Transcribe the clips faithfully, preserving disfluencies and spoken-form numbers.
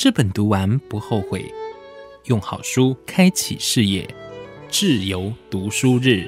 这本读完不后悔，用好书开启视野，智由读书日。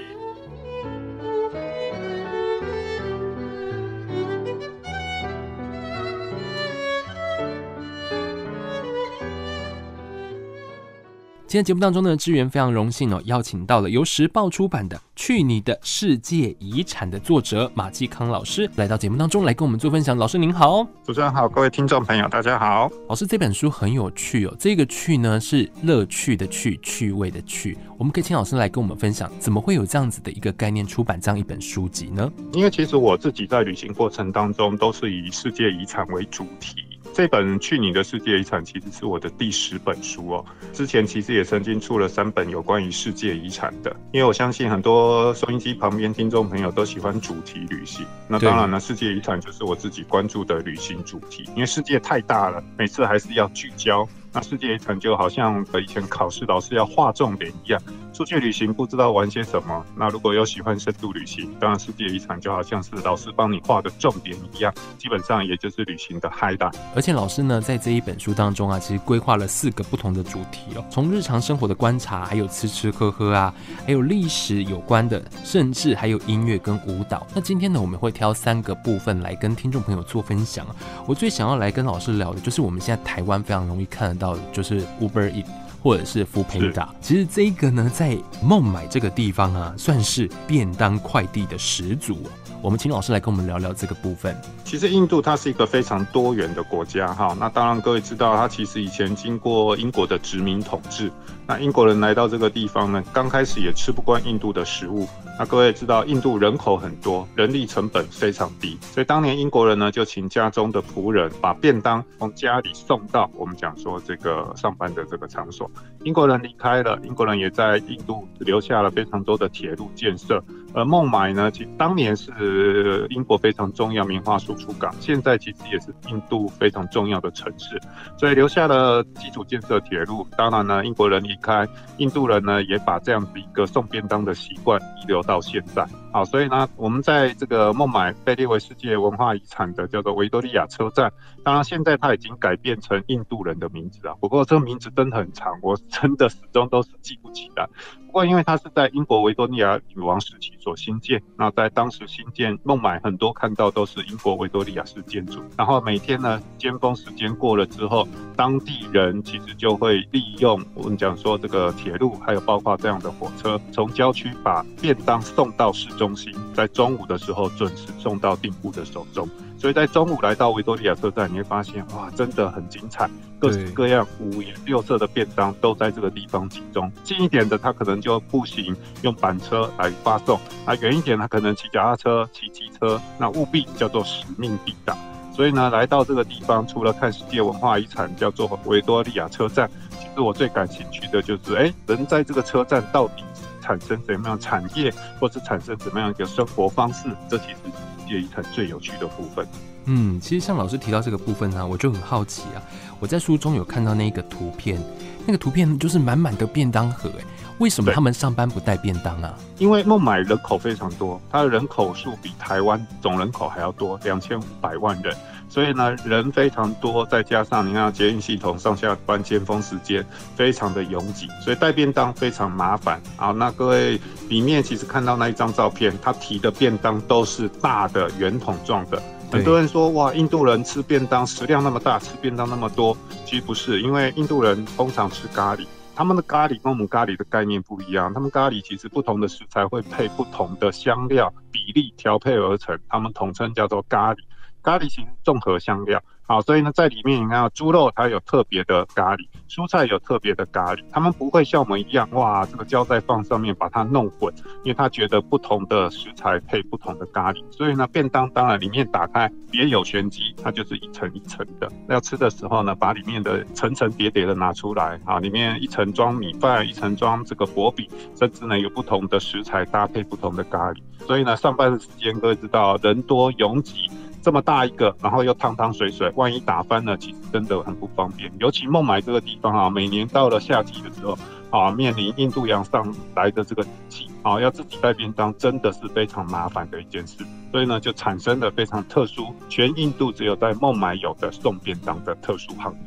今天节目当中呢，志源非常荣幸哦，邀请到了由时报出版的《去你的世界遗产》的作者马继康老师来到节目当中来跟我们做分享。老师您好。 主持人好，各位听众朋友大家好。 老师，这本书很有趣哦，这个趣呢是乐趣的趣，趣味的趣。我们可以请老师来跟我们分享，怎么会有这样子的一个概念出版这样一本书籍呢？ 因为其实我自己在旅行过程当中都是以世界遗产为主题。这本《去你的世界遗产》其实是我的第十本书哦。之前其实也曾经出了三本有关于世界遗产的，因为我相信很多收音机旁边听众朋友都喜欢主题旅行。那当然了，世界遗产就是我自己关注的旅行主题，因为世界太大了，每次还是要聚焦。那世界遗产就好像以前考试老师要画重点一样，出去旅行不知道玩些什么。那如果有喜欢深度旅行，当然世界遗产就好像是老师帮你画的重点一样，基本上也就是旅行的 highlight。 而且老师呢，在这一本书当中啊，其实规划了四个不同的主题哦，从日常生活的观察，还有吃吃喝喝啊，还有历史有关的，甚至还有音乐跟舞蹈。那今天呢，我们会挑三个部分来跟听众朋友做分享。我最想要来跟老师聊的就是我们现在台湾非常容易看得到的，就是 Uber Eats 或者是 Foodpanda。其实这个呢，在孟买这个地方啊，算是便当快递的始祖哦。我们请老师来跟我们聊聊这个部分。 其实印度它是一个非常多元的国家哈，那当然各位知道，它其实以前经过英国的殖民统治，那英国人来到这个地方呢，刚开始也吃不惯印度的食物。那各位知道，印度人口很多，人力成本非常低，所以当年英国人呢就请家中的仆人把便当从家里送到我们讲说这个上班的这个场所。英国人离开了，英国人也在印度留下了非常多的铁路建设。而孟买呢，其实当年是英国非常重要棉花输出港，现在其实也是印度非常重要的城市，所以留下了基础建设铁路。当然呢，英国人离开，印度人呢也把这样子一个送便当的习惯遗留到现在。好，所以呢，我们在这个孟买被列为世界文化遗产的叫做维多利亚车站，当然现在它已经改变成印度人的名字啊，不过这个名字真的很长，我真的始终都是记不起来。不过因为它是在英国维多利亚女王时期所兴建，那在当时兴建孟买很多看到都是英国维多利亚式建筑，然后每天呢尖峰时间过了之后，当地人其实就会利用我们讲说这个铁路，还有包括这样的火车，从郊区把便当送到市中心，在中午的时候准时送到订户的手中。所以在中午来到维多利亚车站，你会发现哇，真的很精彩，各式各样五颜六色的便当都在这个地方集中。近一点的他可能就步行用板车来发送，啊远一点他可能骑脚踏车、骑机车，那务必叫做使命必达。所以呢，来到这个地方，除了看世界文化遗产叫做维多利亚车站，其实我最感兴趣的就是，哎，人在这个车站到底产生怎么样产业，或是产生怎么样一个生活方式，这其实是世界遗产最有趣的部分。 嗯，其实像老师提到这个部分呢、啊，我就很好奇啊。我在书中有看到那个图片，那个图片就是满满的便当盒，哎，为什么他们上班不带便当啊？ 因为孟买人口非常多，它的人口数比台湾总人口还要多，两千五百万人。所以呢，人非常多，再加上你看捷运系统上下班尖峰时间非常的拥挤，所以带便当非常麻烦。好，那各位里面其实看到那一张照片，他提的便当都是大的圆筒状的。很多人说哇，印度人吃便当食量那么大，吃便当那么多，其实不是，因为印度人通常吃咖喱。他们的咖喱跟我们咖喱的概念不一样，他们咖喱其实不同的食材会配不同的香料比例调配而成，他们统称叫做咖喱。咖喱其实综合香料，好，所以呢，在里面你看猪肉它有特别的咖喱，蔬菜有特别的咖喱，他们不会像我们一样，哇，这个胶带放上面把它弄混，因为他觉得不同的食材配不同的咖喱，所以呢，便当当然里面打开别有玄机，它就是一层一层的。要吃的时候呢，把里面的层层叠叠的拿出来，啊，里面一层装米饭，一层装这个薄饼，甚至呢有不同的食材搭配不同的咖喱。所以呢，上班的时间各位知道，人多拥挤。这么大一个，然后又汤汤水水，万一打翻了，其实真的很不方便。尤其孟买这个地方啊，每年到了夏季的时候啊，面临印度洋上来的这个气啊，要自己带便当，真的是非常麻烦的一件事。所以呢，就产生了非常特殊，全印度只有在孟买有的送便当的特殊行业。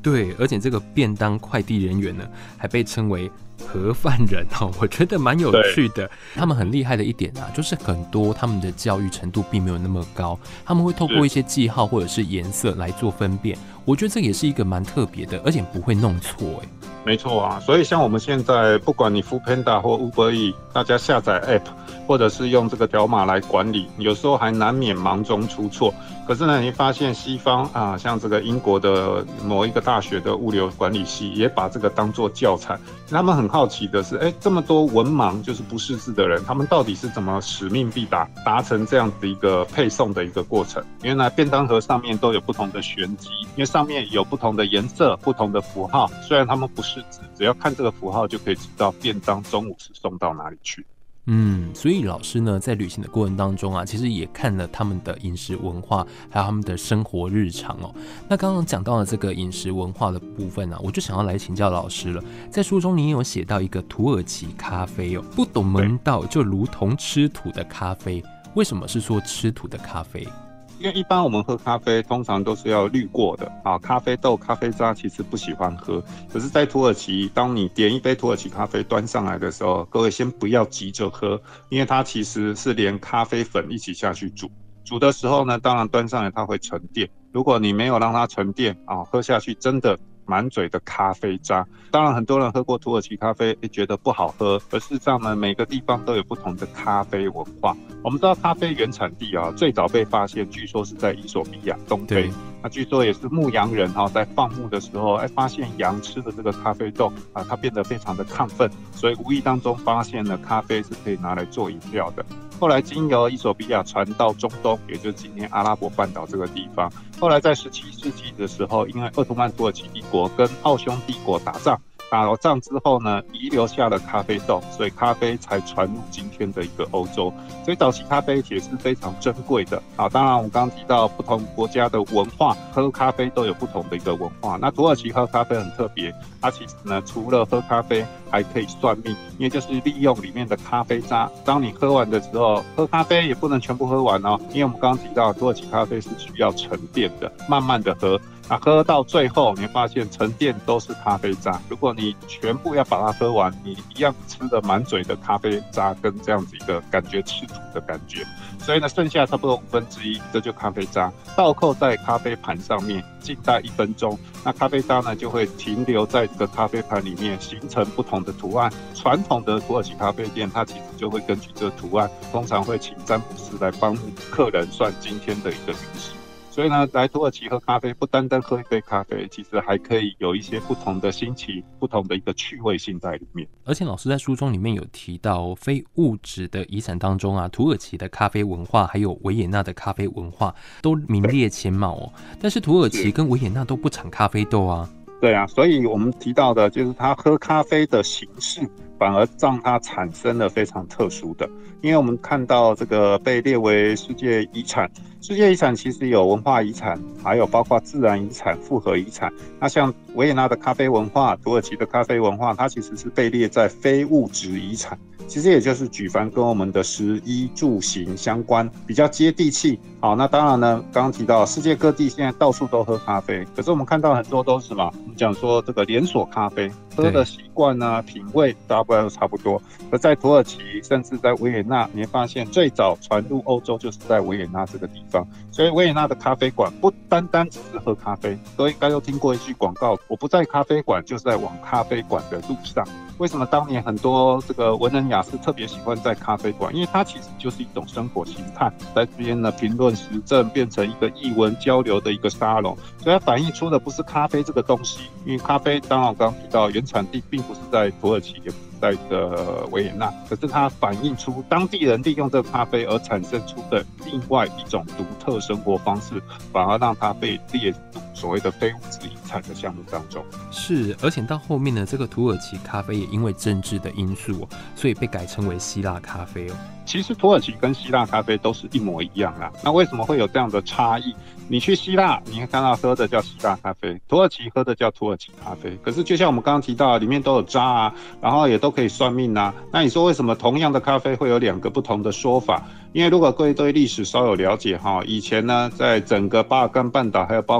对，而且这个便当快递人员呢，还被称为盒饭人哦，我觉得蛮有趣的。他们很厉害的一点啊，就是很多他们的教育程度并没有那么高，他们会透过一些记号或者是颜色来做分辨。我觉得这也是一个蛮特别的，而且不会弄错哎。 没错啊，所以像我们现在不管你 Foodpanda 或 Uber Eats， 大家下载 App 或者是用这个条码来管理，有时候还难免忙中出错。可是呢，你发现西方啊，像这个英国的某一个大学的物流管理系也把这个当作教材。他们很好奇的是，哎，这么多文盲就是不识字的人，他们到底是怎么使命必达，达成这样子一个配送的一个过程？原来便当盒上面都有不同的玄机，因为上面有不同的颜色、不同的符号。虽然他们不识字，只要看这个符号就可以知道便当中午是送到哪里去。 嗯，所以老师呢，在旅行的过程当中啊，其实也看了他们的饮食文化，还有他们的生活日常哦。那刚刚讲到了这个饮食文化的部分啊，我就想要来请教老师了。在书中你也有写到一个土耳其咖啡哦，不懂门道就如同吃土的咖啡。为什么是说吃土的咖啡？ 因为一般我们喝咖啡通常都是要滤过的啊，咖啡豆、咖啡渣其实不喜欢喝。可是，在土耳其，当你点一杯土耳其咖啡端上来的时候，各位先不要急着喝，因为它其实是连咖啡粉一起下去煮。煮的时候呢，当然端上来它会沉淀。如果你没有让它沉淀啊，喝下去真的满嘴的咖啡渣。当然很多人喝过土耳其咖啡也觉得不好喝，而事实上呢，每个地方都有不同的咖啡文化。我们知道咖啡原产地啊，最早被发现据说是在伊索比亚东非，那据说也是牧羊人啊，在放牧的时候，哎，发现羊吃的这个咖啡豆啊，它变得非常的亢奋，所以无意当中发现了咖啡是可以拿来做饮料的。后来经由伊索比亚传到中东，也就是今天阿拉伯半岛这个地方。后来在十七世纪的时候，因为鄂图曼土耳其帝国跟奥匈帝国打仗，打了仗之后呢，遗留下了咖啡豆，所以咖啡才传入今天的一个欧洲。所以早期咖啡也是非常珍贵的啊。当然，我刚刚提到不同国家的文化，喝咖啡都有不同的一个文化。那土耳其喝咖啡很特别，它其实呢，除了喝咖啡，还可以算命，因为就是利用里面的咖啡渣。当你喝完的时候，喝咖啡也不能全部喝完哦，因为我们刚刚提到土耳其咖啡是需要沉淀的，慢慢的喝。那喝到最后，你会发现沉淀都是咖啡渣。如果你全部要把它喝完，你一样吃的满嘴的咖啡渣，跟这样子一个感觉吃土的感觉。所以呢，剩下差不多五分之一，这就咖啡渣，倒扣在咖啡盘上面，静待一分钟。那咖啡渣呢，就会停留在这个咖啡盘里面，形成不同的图案。传统的土耳其咖啡店，它其实就会根据这个图案，通常会请占卜师来帮客人算今天的一个运势。所以呢，来土耳其喝咖啡，不单单喝一杯咖啡，其实还可以有一些不同的心情、不同的一个趣味性在里面。 而且老师在书中里面有提到，非物质的遗产当中啊，土耳其的咖啡文化还有维也纳的咖啡文化都名列前茅哦。但是土耳其跟维也纳都不产咖啡豆啊。 对啊，所以我们提到的就是他喝咖啡的形式，反而让它产生了非常特殊的。因为我们看到这个被列为世界遗产，世界遗产其实有文化遗产，还有包括自然遗产、复合遗产。那像维也纳的咖啡文化、土耳其的咖啡文化，它其实是被列在非物质遗产。其实也就是举凡跟我们的食衣住行相关，比较接地气。好，那当然呢，刚刚提到世界各地现在到处都喝咖啡，可是我们看到很多都是什么？我们讲说这个连锁咖啡，喝的习惯啊、品味大部分都差不多。而在土耳其，甚至在维也纳，你会发现最早传入欧洲就是在维也纳这个地方。所以维也纳的咖啡馆不单单只是喝咖啡，各位应该都听过一句广告：我不在咖啡馆，就是在往咖啡馆的路上。为什么当年很多这个文人雅士特别喜欢在咖啡馆？因为它其实就是一种生活形态，在这边呢评论时政，变成一个艺文交流的一个沙龙，所以它反映出的不是咖啡这个东西，因为咖啡当然我刚刚提到原产地并不是在土耳其，也不是在的维也纳，可是它反映出当地人利用这个咖啡而产生出的另外一种独特生活方式，反而让它被列入所谓的非物质遗产的项目当中。 是，而且到后面呢，这个土耳其咖啡也因为政治的因素，所以被改称为希腊咖啡哦。 其实土耳其跟希腊咖啡都是一模一样啦，那为什么会有这样的差异？你去希腊，你会看到喝的叫希腊咖啡，土耳其喝的叫土耳其咖啡。可是就像我们刚刚提到，里面都有渣啊，然后也都可以算命啊。那你说为什么同样的咖啡会有两个不同的说法？因为如果各位对历史稍有了解哈，以前呢，在整个巴尔干半岛，还有包括今天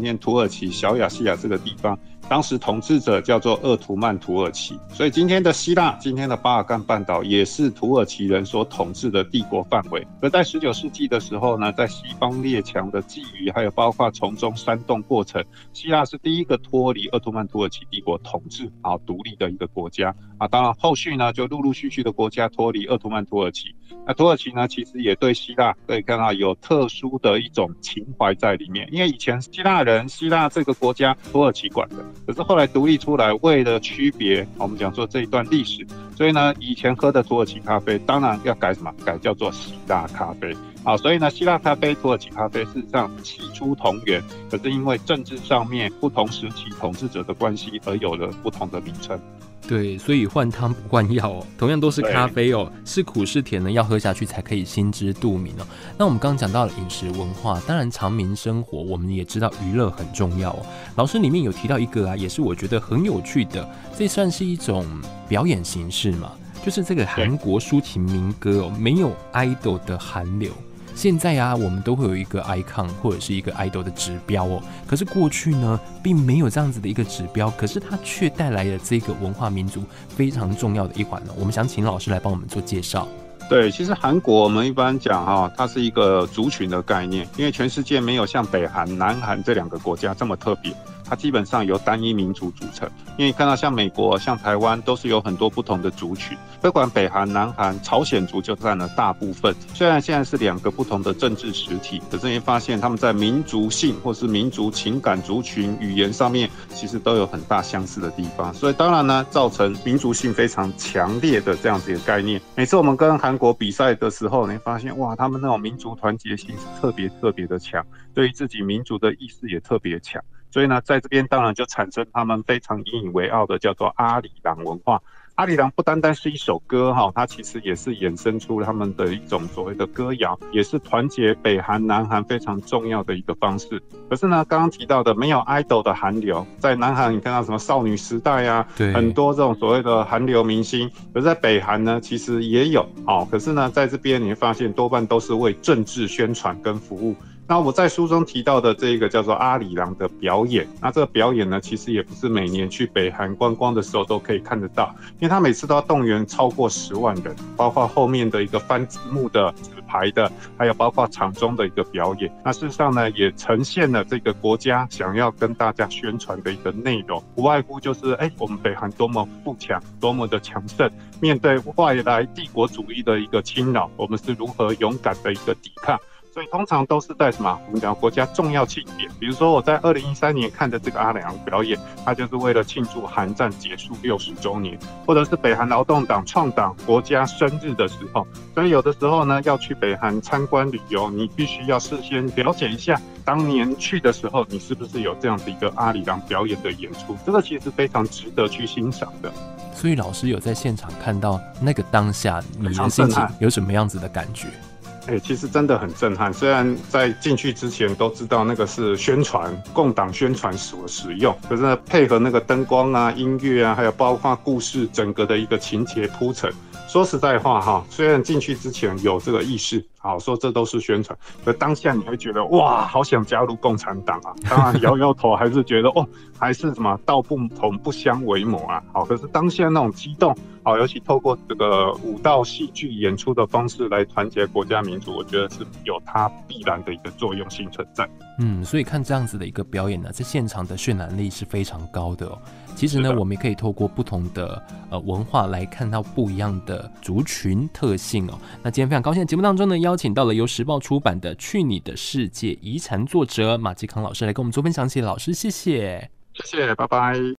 天土耳其小亚细亚这个地方，当时统治者叫做鄂图曼土耳其，所以今天的希腊、今天的巴尔干半岛也是土耳其人所统治的帝国范围。而在十九世纪的时候呢，在西方列强的觊觎，还有包括从中煽动过程，希腊是第一个脱离鄂图曼土耳其帝国统治啊独立的一个国家啊。当然后续呢，就陆陆续续的国家脱离鄂图曼土耳其。那土耳其呢，其实也对希腊可以看到有特殊的一种情怀在里面，因为以前希腊人、希腊这个国家土耳其管的。可是后来独立出来，为了区别，我们讲说这一段历史，所以呢，以前喝的土耳其咖啡，当然要改什么？改叫做希腊咖啡。好，所以呢，希腊咖啡、土耳其咖啡事实上起初同源，可是因为政治上面不同时期统治者的关系，而有了不同的名称。 对，所以换汤不换药哦，同样都是咖啡哦，是苦是甜呢，要喝下去才可以心知肚明哦。那我们刚刚讲到了饮食文化，当然常民生活，我们也知道娱乐很重要哦。老师里面有提到一个啊，也是我觉得很有趣的，这算是一种表演形式嘛，就是这个韩国抒情民歌哦，没有 idol 的韩流。现在啊，我们都会有一个 icon 或者是一个 idol 的指标哦。可是过去呢，并没有这样子的一个指标，可是它却带来了这个文化民族非常重要的一环呢。我们想请老师来帮我们做介绍。 对，其实韩国我们一般讲哈，它是一个族群的概念，因为全世界没有像北韩、南韩这两个国家这么特别。它基本上由单一民族组成，因为看到像美国、像台湾都是有很多不同的族群，不管北韩、南韩、朝鲜族就占了大部分。虽然现在是两个不同的政治实体，可是你会发现他们在民族性或是民族情感、族群、语言上面，其实都有很大相似的地方。所以当然呢，造成民族性非常强烈的这样子的概念。每次我们跟韩国比赛的时候，你会发现哇，他们那种民族团结性是特别特别的强，对于自己民族的意识也特别强。所以呢，在这边当然就产生他们非常引以为傲的叫做阿里郎文化。阿里郎不单单是一首歌哈，它其实也是衍生出他们的一种所谓的歌谣，也是团结北韩、南韩非常重要的一个方式。可是呢，刚刚提到的没有 idol 的韩流，在南韩你看到什么少女时代啊，很多这种所谓的韩流明星，可是在北韩呢，其实也有哦。可是呢，在这边你会发现多半都是为政治宣传跟服务。那我在书中提到的这个叫做阿里郎的表演，那这个表演呢，其实也不是每年去北韩观光的时候都可以看得到，因为他每次都要动员超过十万人，包括后面的一个翻字幕的、纸牌的，还有包括场中的一个表演。那事实上呢，也呈现了这个国家想要跟大家宣传的一个内容，不外乎就是，哎，我们北韩多么富强，多么的强盛，面对外来帝国主义的一个侵扰，我们是如何勇敢的一个抵抗。所以通常都是在什么？我们讲国家重要庆典，比如说我在二零一三年看的这个阿里郎表演，它就是为了庆祝韩战结束六十周年，或者是北韩劳动党创党国家生日的时候。所以有的时候呢，要去北韩参观旅游，你必须要事先了解一下，当年去的时候你是不是有这样的一个阿里郎表演的演出，这个其实非常值得去欣赏的。 所以老师有在现场看到那个当下，你的心情有什么样子的感觉？ 欸、其实真的很震撼。虽然在进去之前都知道那个是宣传共党宣传所使用，可是呢，配合那个灯光啊、音乐啊，还有包括故事整个的一个情节铺陈。说实在话哈，虽然进去之前有这个意识，好说这都是宣传，可当下你会觉得哇，好想加入共产党啊！当然摇摇头，还是觉得哦，还是什么道不同不相为谋啊。好，可是当下那种激动，好，尤其透过这个舞蹈戏剧演出的方式来团结国家民族，我觉得是有它必然的一个作用性存在。 嗯，所以看这样子的一个表演呢，在现场的渲染力是非常高的哦。其实呢，我们也可以透过不同的呃文化来看到不一样的族群特性哦。那今天非常高兴的节目当中呢，邀请到了由时报出版的《去你的世界遗产》作者马继康老师来跟我们做分享。谢谢老师，谢谢， 谢谢，拜拜。